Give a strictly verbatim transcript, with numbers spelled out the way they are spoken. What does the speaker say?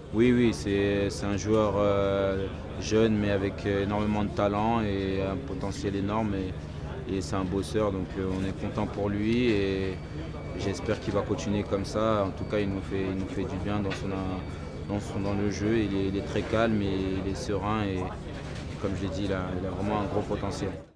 Oui, oui, c'est c'est un joueur euh, jeune mais avec énormément de talent et un potentiel énorme et, et c'est un bosseur donc euh, on est content pour lui et j'espère qu'il va continuer comme ça. En tout cas, il nous fait, il nous fait du bien dans, son, dans, son, dans le jeu. Il est, il est très calme et il est serein et comme je l'ai dit, il a, il a vraiment un gros potentiel.